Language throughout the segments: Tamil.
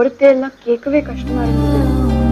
பொறுத்தே எல்லாம் கேட்கவே கஷ்டமா இருந்தது.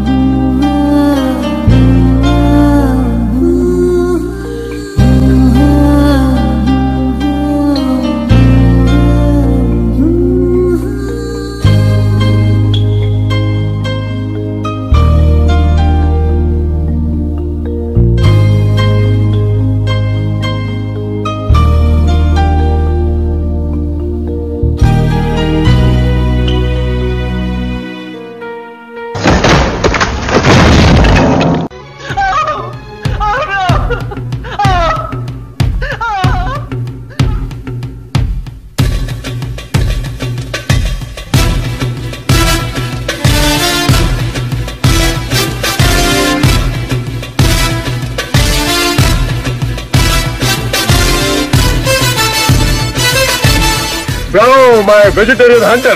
Bravo, my vegetarian hunter.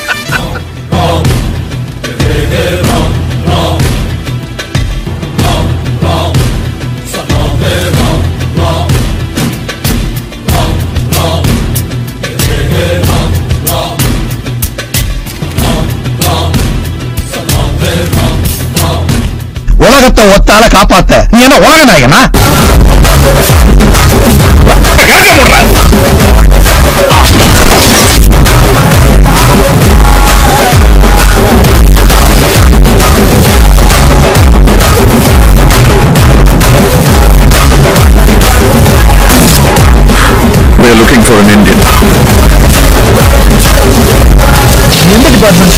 உலகத்தை ஒத்தால காப்பாத்த நீ என்ன உலகநாயகனா? We are looking for an Indian. In the department.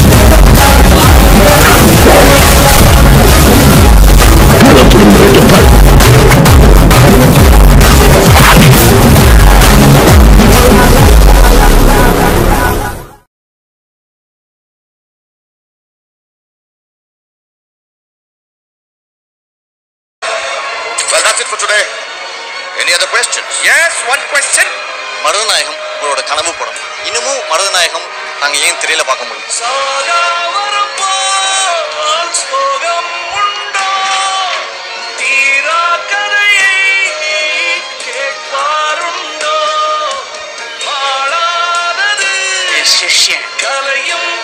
Well, that's it for today. Any other questions? Yes, one question. Marudhanayagam உங்களோட கனவு படம். இன்னமும் மருதநாயகம் நாங்க ஏன் திரையில பார்க்க முடியும்? சிஷ்யன் கலையும்